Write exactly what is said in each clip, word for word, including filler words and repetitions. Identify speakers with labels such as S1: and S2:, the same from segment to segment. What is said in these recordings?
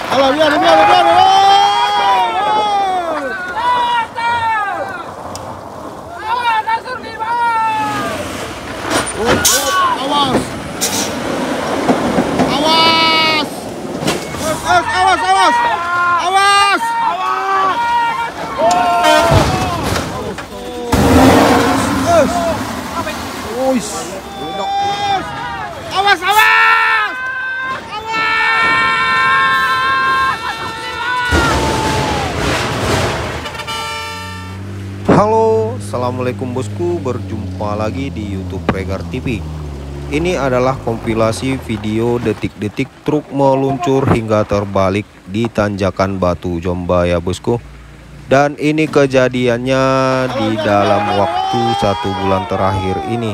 S1: Alah, biar, biar, biar. Awas. Awas. Awas, awas, awas. Awas. Awas. Awas, awas. Halo, assalamualaikum bosku, berjumpa lagi di YouTube Regar T V. Ini adalah kompilasi video detik-detik truk meluncur hingga terbalik di tanjakan Batu Jomba ya bosku. Dan ini kejadiannya di dalam waktu satu bulan terakhir ini.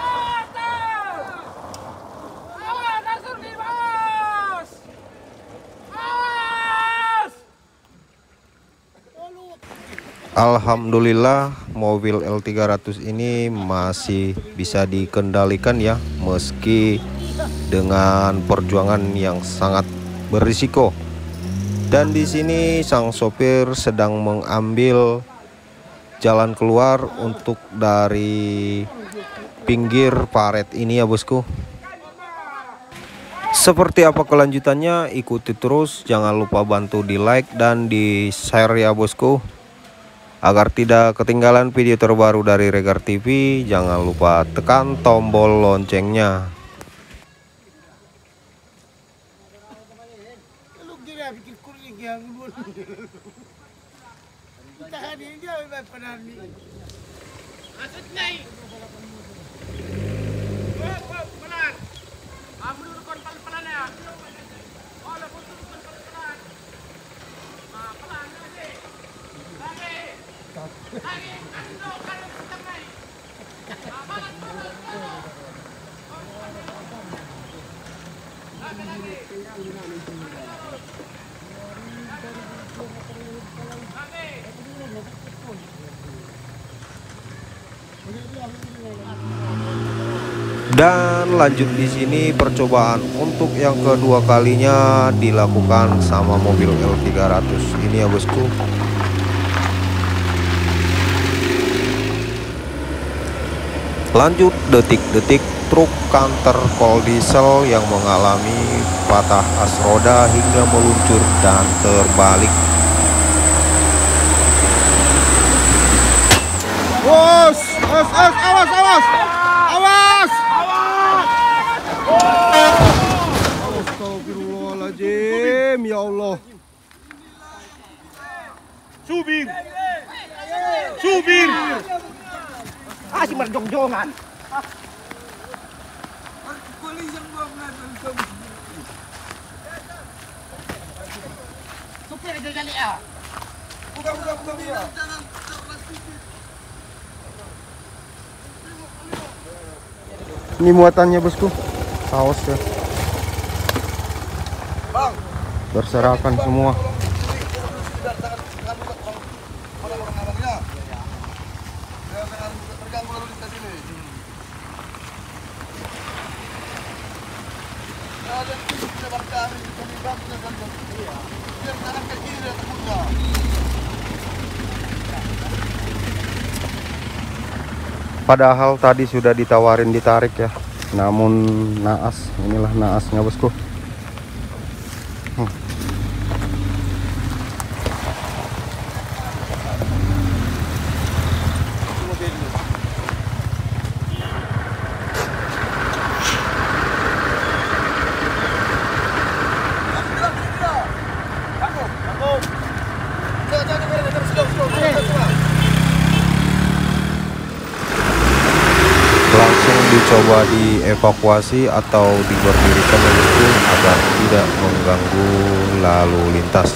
S1: Alhamdulillah mobil L tiga ratus ini masih bisa dikendalikan ya, meski dengan perjuangan yang sangat berisiko. Dan di sini sang sopir sedang mengambil jalan keluar untuk dari pinggir paret ini ya bosku. Seperti apa kelanjutannya, ikuti terus, jangan lupa bantu di like dan di share ya bosku. Agar tidak ketinggalan video terbaru dari Regar T V, jangan lupa tekan tombol loncengnya. Dan lanjut di sini percobaan untuk yang kedua kalinya dilakukan sama mobil L tiga ratus ini ya bosku. Lanjut detik-detik truk kantor kol diesel yang mengalami patah as roda hingga meluncur dan terbalik. Awas, awas, awas, awas, awas, awas. Astagfirullahaladzim, ya Allah. Subir, subir. Ah, si merjong-jongan. Supir aja kali ya. Buka, buka, buka, buka. Ini muatannya bosku, kaos ya. Berserakan semua. Padahal tadi sudah ditawarin ditarik ya, namun naas. Inilah naasnya bosku. Hmm. Langsung dicoba dievakuasi atau diberdirikan itu agar tidak mengganggu lalu lintas.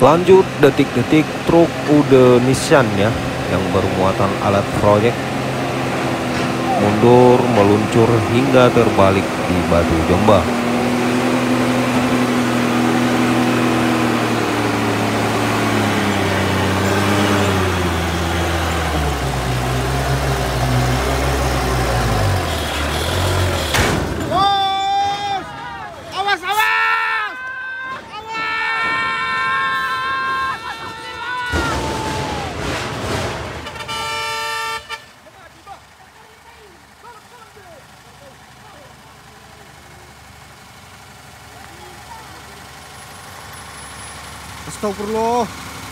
S1: Lanjut detik-detik truk Ude Nissan ya, yang bermuatan alat proyek mundur meluncur hingga terbalik di Batu Jomba.
S2: Astagfirullah.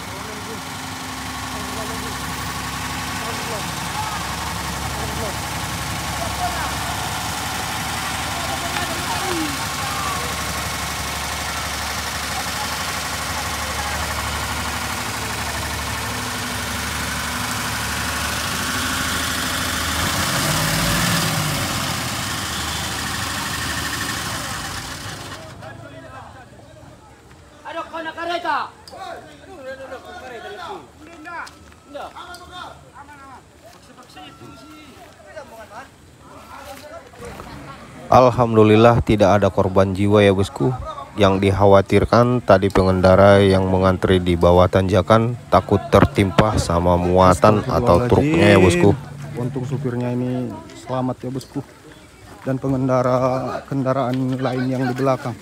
S3: Ada kena kereta.
S1: Alhamdulillah tidak ada korban jiwa ya bosku. Yang dikhawatirkan tadi pengendara yang mengantri di bawah tanjakan takut tertimpa sama muatan atau truknya ya bosku.
S2: Untung supirnya ini selamat ya bosku, dan pengendara kendaraan lain yang di belakang.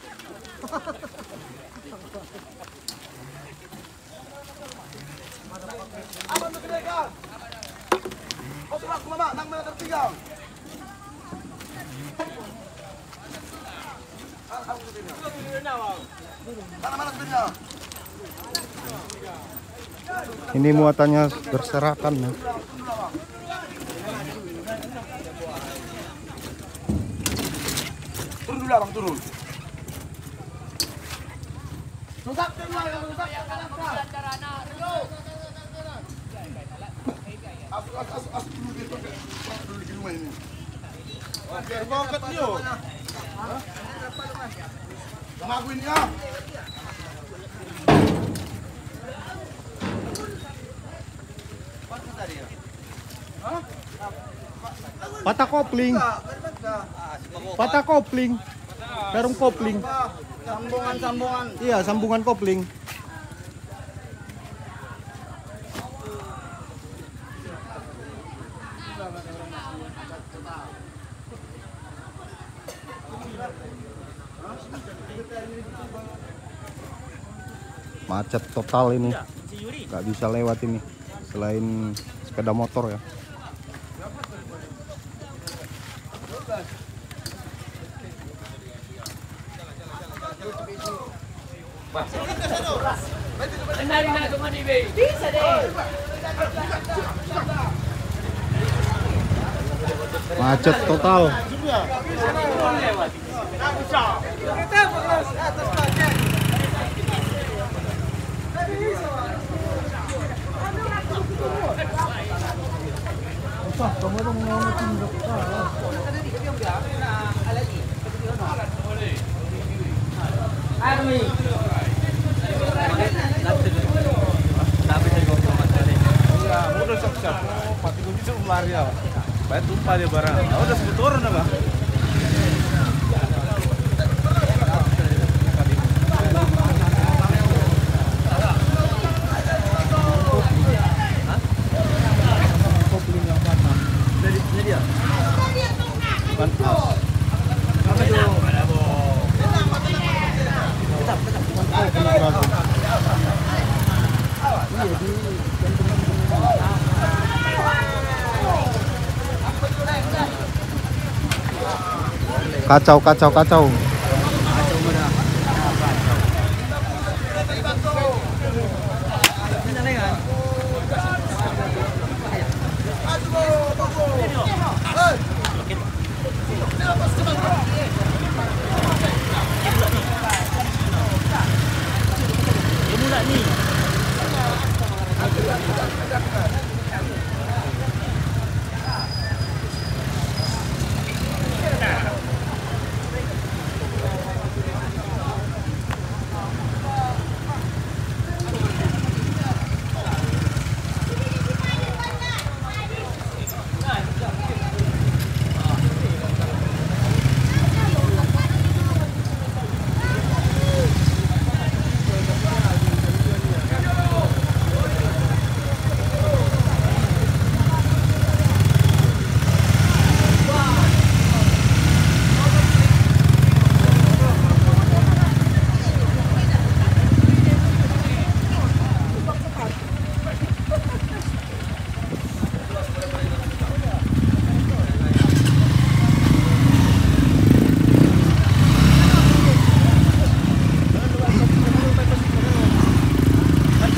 S2: Ini muatannya berserakan ya.
S4: Turun dulu abang, turun.
S2: Patah kopling. Patah kopling. Perum kopling.
S4: Sambungan-sambungan.
S2: Iya, sambungan kopling. Macet total ini. Gak bisa lewat ini selain sepeda motor ya.
S3: Bisa deh.
S2: Macet total.
S4: Udah siap-siap. Pati kunci itu lari ya. Baik tumpah dia barang. Udah sebut turun apa?
S2: Kacau, kacau, kacau.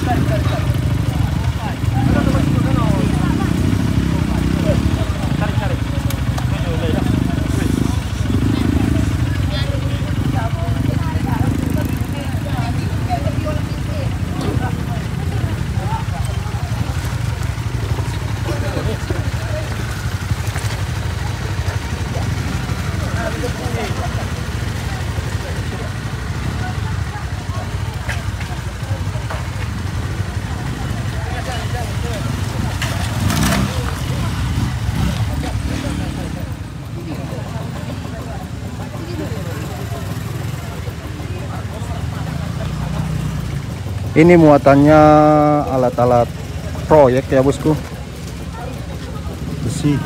S2: Ini muatannya alat-alat proyek ya bosku, besi,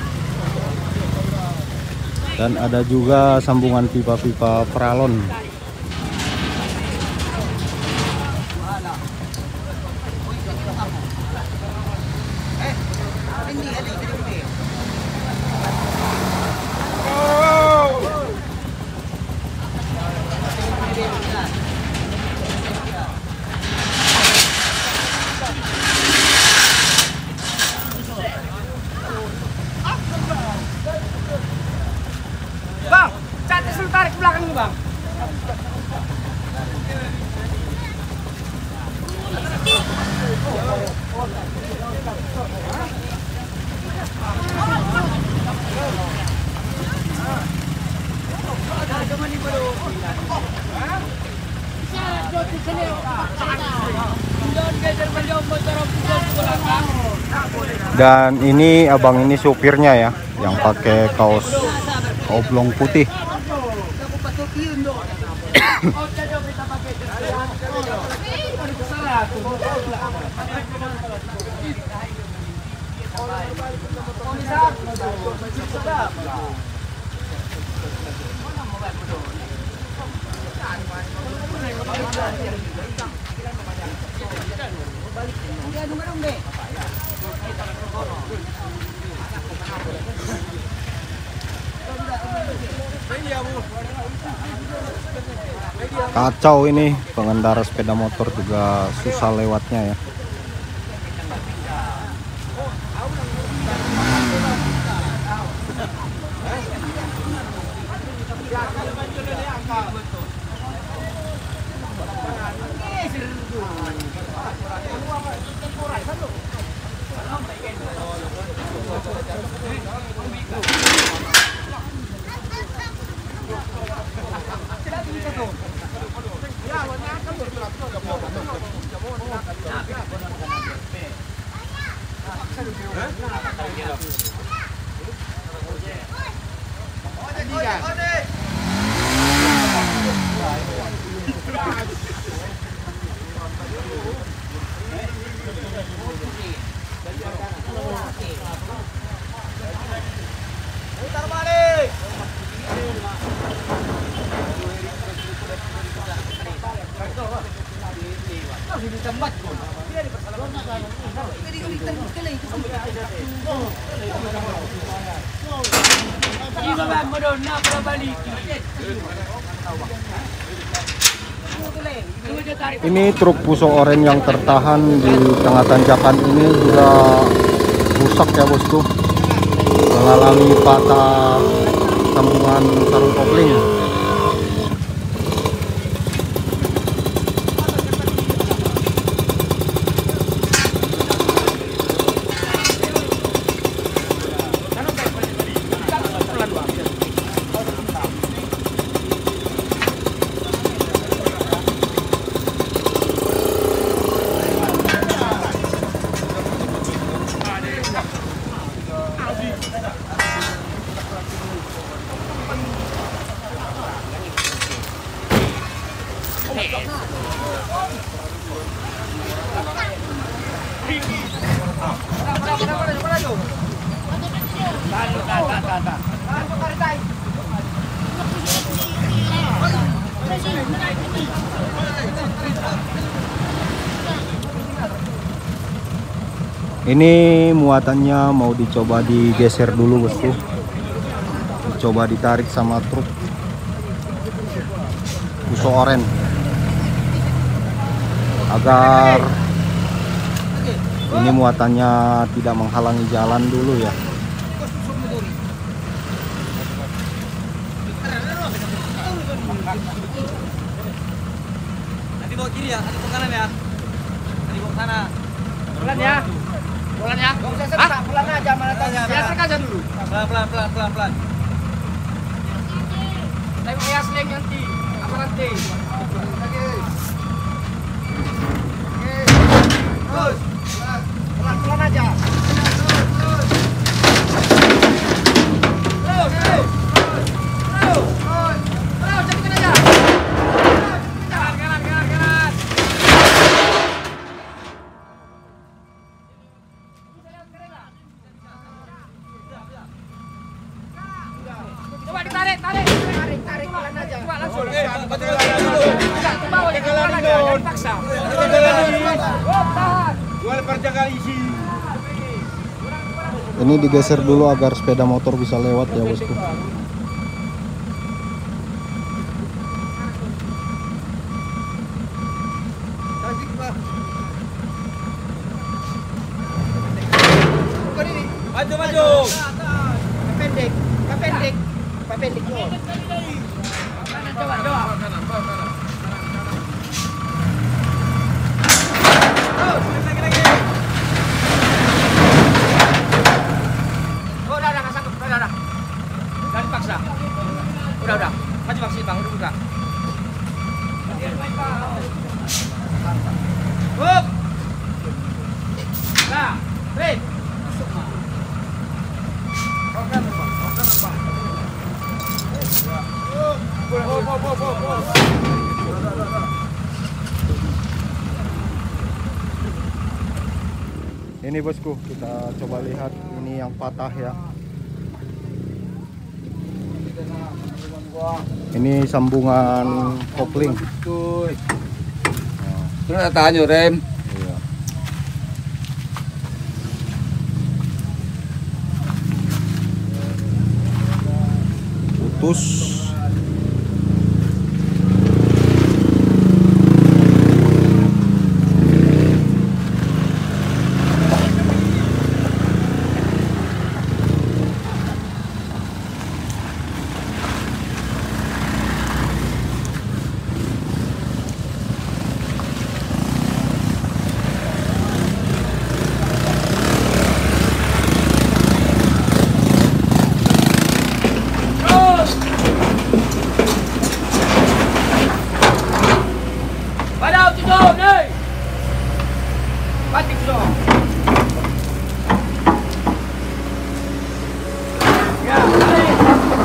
S2: dan ada juga sambungan pipa-pipa peralon.
S3: Tarik ke belakang nih bang.
S2: Dan ini abang ini supirnya ya, yang pakai kaos oblong putih. Kacau ini, pengendara sepeda motor juga susah lewatnya ya. Ini truk Fuso Orange yang tertahan di tengah tanjakan ini juga rusak ya bosku, mengalami patah sambungan sarung kopling. Ini muatannya mau dicoba digeser dulu bosku, dicoba ditarik sama truk Fuso Orange agar Ini muatannya tidak menghalangi jalan dulu ya.
S4: Nanti bawa kiri ya, nanti bawa kanan ya. Nanti bawa sana.
S3: Pelan ya. Pelan ya. Enggak usah sesak, pelan aja mana tahu. Biasa aja dulu.
S4: Pelan pelan pelan pelan pelan.
S3: Tapi biasa lagi nanti. Apa nanti? Terus. Pelan-pelan aja. Terus. Terus. Terus. Terus, cepetin aja. Kanan, kanan, kanan, kanan. Coba ditarik, tarik, tarik, tarik, pelan aja. Coba langsung. Enggak, ke bawah, ke bawah aja, jangan dipaksa. Oh, tahan.
S4: Dua lepar jaga isi.
S2: Ini digeser dulu agar sepeda motor bisa lewat ya bosku.
S4: Maju maju.
S3: Pendek, pendek, pendek. Coba, coba. Oh, udah, udah, nggak sanggup, udah, udah, udah dipaksa, udah, udah, maju maksi bang, udah buka. Up, nah, break.
S2: Ini bosku, kita coba lihat ini yang patah ya. Ini sambungan kopling.
S4: Terus tanya rem.
S2: Iya. Putus.
S3: Padahal tutup, nih. Batik so. Ya, tarik.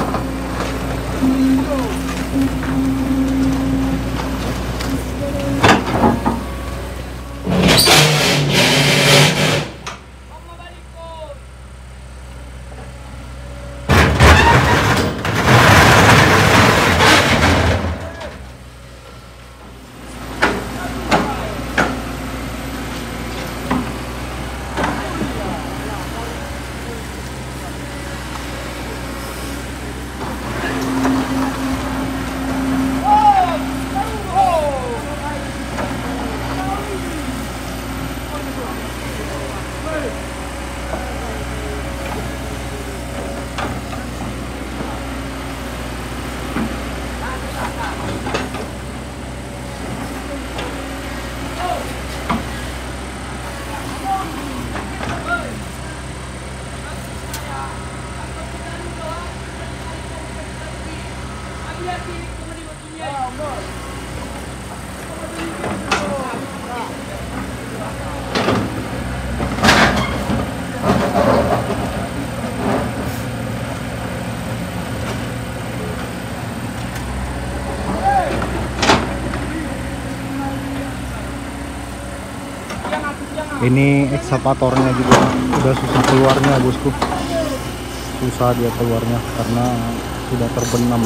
S2: Ini ekskavatornya juga udah susah keluarnya bosku. Susah dia keluarnya karena sudah terbenam.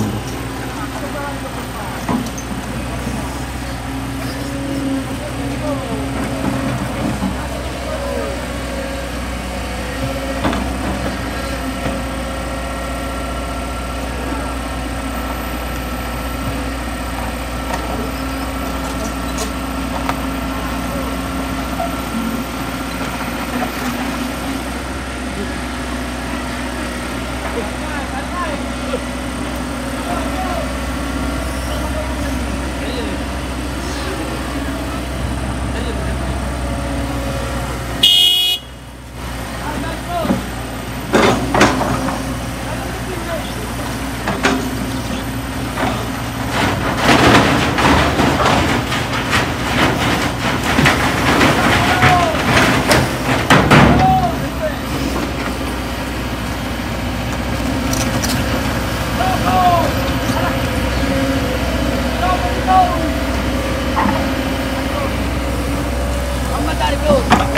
S3: Tarik dulu.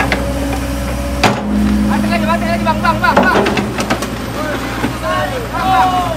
S3: Banting lagi, banting lagi, bang, bang, bang, bang. Bang, bang.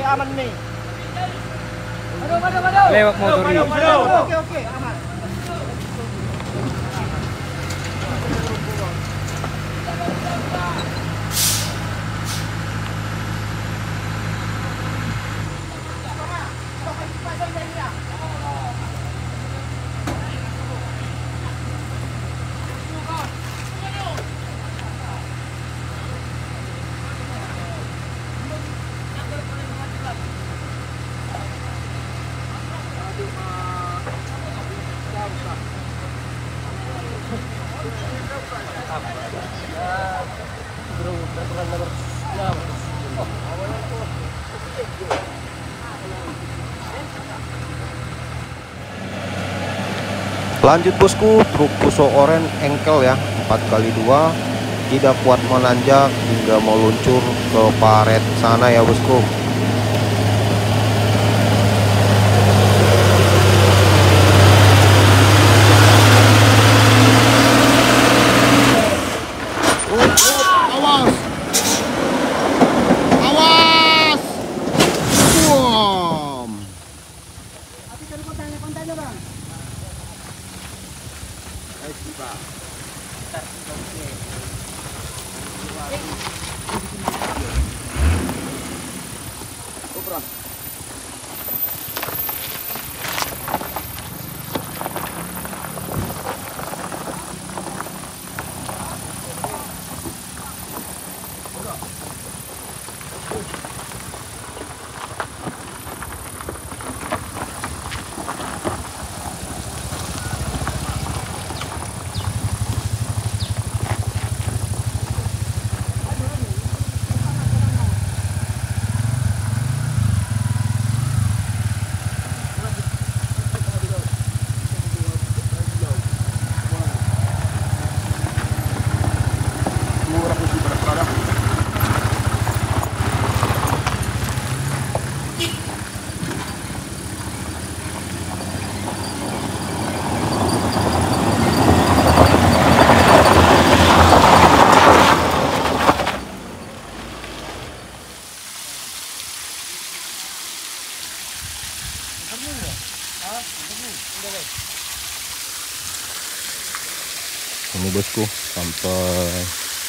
S3: aman nih. Aduh, aduh, aduh.
S5: Lewat motor ini.
S3: Oke, oke, aman.
S1: Lanjut bosku, truk Fuso oren engkel ya, empat kali dua, tidak kuat menanjak hingga meluncur ke paret sana ya bosku.
S2: Awas, awas, bom.
S1: Ini bosku sampai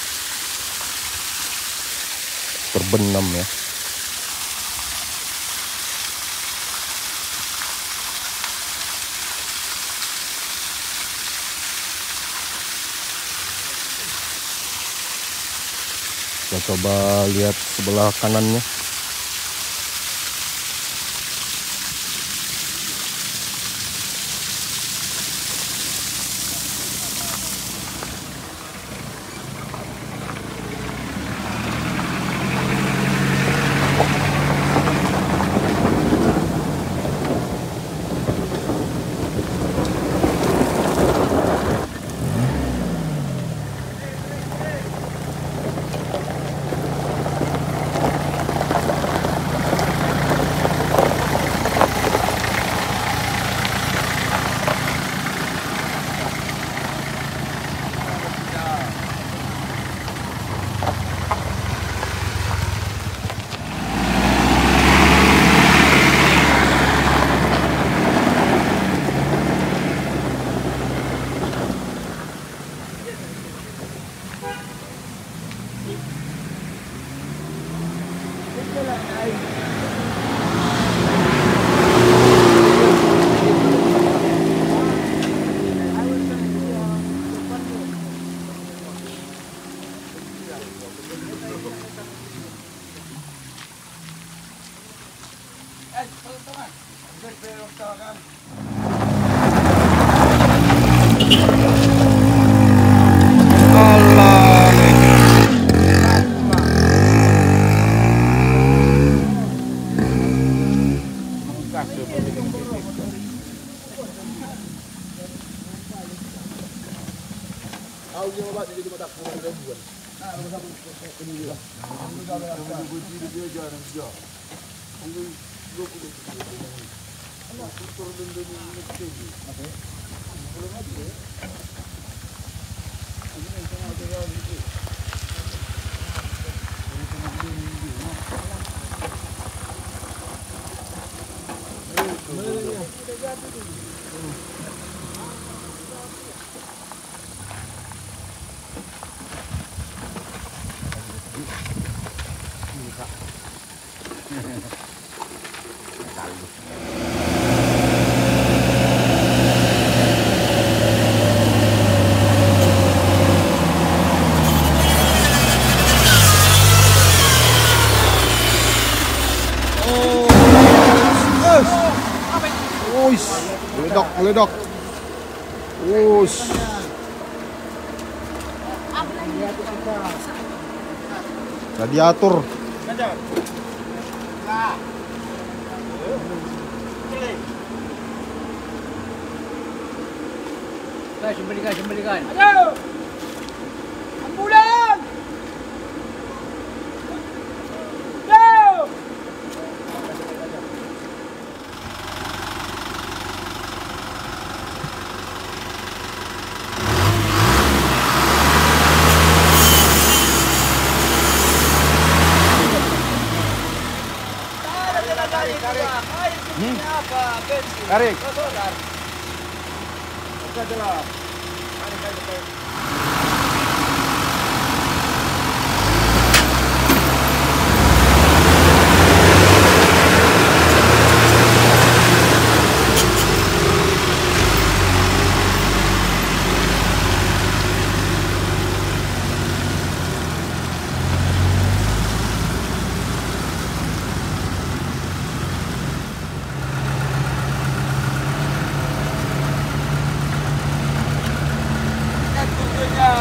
S1: terbenam ya. Kita coba lihat sebelah kanannya.
S2: Wush, meledak, meledak. Wush. Radiator.
S3: Guys, kembalikan, kembalikan. Ayo! Ambulan! Go!
S2: Tarik.
S3: Tentunya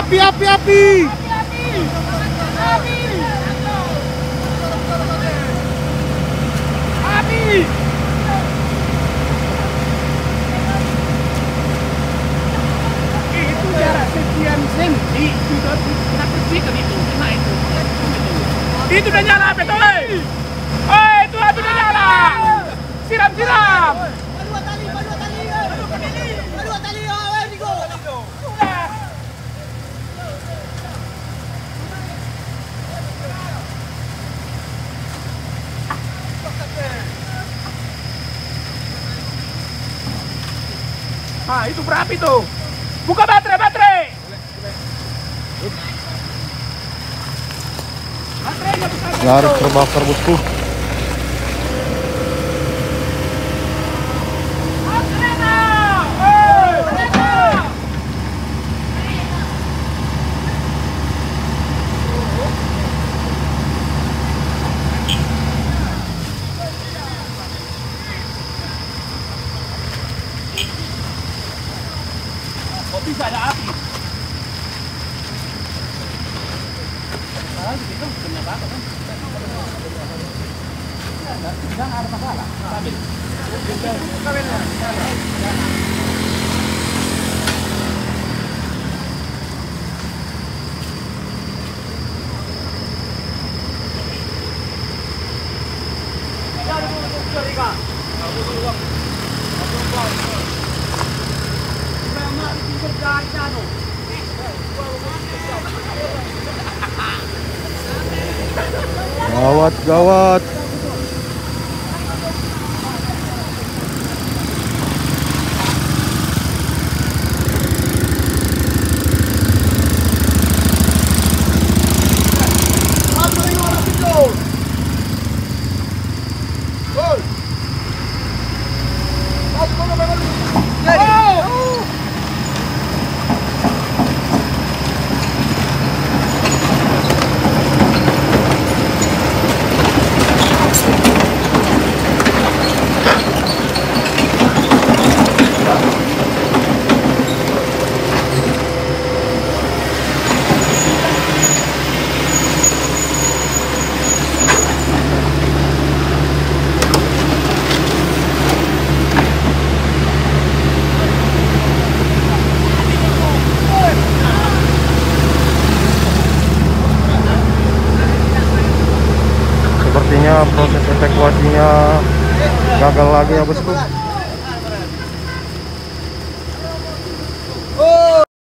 S2: Api, api, api.
S3: Api! Itu jarak sekian senti, sudah kena percikan itu, kena itu. Itu udah nyala api tuh, eh! Eh, itu api udah nyala! Siram, siram!
S5: Dua tali, dua tali, dua tali, oh, Nigo.
S3: Udah. Ah, itu berapi tuh. Buka baterai, baterai. Baterainya buka.
S2: Nyaris terbakar bosku.
S3: Baterainya. Hei, baterai. Kok bisa ada api?
S2: Gawat, gawat. Sepertinya proses evakuasinya gagal lagi ya bosku.